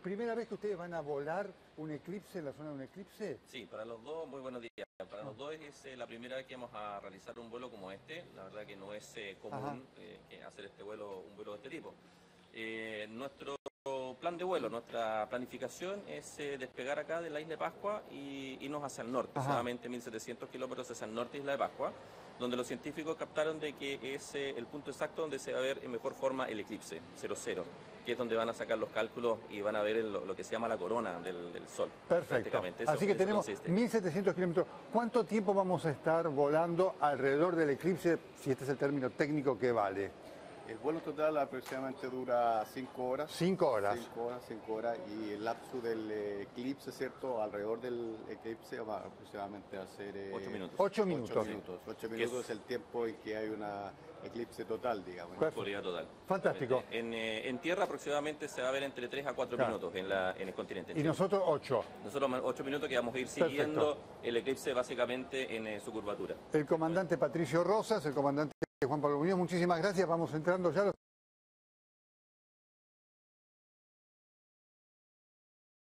¿Primera vez que ustedes van a volar un eclipse en la zona de un eclipse? Sí, para los dos, muy buenos días. Para los dos es la primera vez que vamos a realizar un vuelo como este. La verdad que no es común que hacer este vuelo, un vuelo de este tipo. Nuestro plan de vuelo, nuestra planificación es despegar acá de la isla de Pascua y irnos hacia el norte, aproximadamente 1.700 kilómetros hacia el norte de Isla de Pascua, donde los científicos captaron de que es el punto exacto donde se va a ver en mejor forma el eclipse, 00, que es donde van a sacar los cálculos y van a ver lo que se llama la corona del Sol. Perfecto. Eso, así que tenemos 1.700 kilómetros. ¿Cuánto tiempo vamos a estar volando alrededor del eclipse, si este es el término técnico que vale? El vuelo total aproximadamente dura 5 horas. 5 horas. 5 horas y el lapso del eclipse, ¿cierto? Alrededor del eclipse va aproximadamente a ser 8 minutos. 8 minutos. 8 minutos es el tiempo en que hay una eclipse total, digamos. Oscuridad total. Fantástico. En tierra aproximadamente se va a ver entre 3 a 4 minutos en el continente. Y nosotros 8. Nosotros 8 minutos que vamos a ir siguiendo el eclipse básicamente en su curvatura. El comandante Patricio Rosas, el comandante Juan Pablo Muñoz, muchísimas gracias. Vamos entrando ya.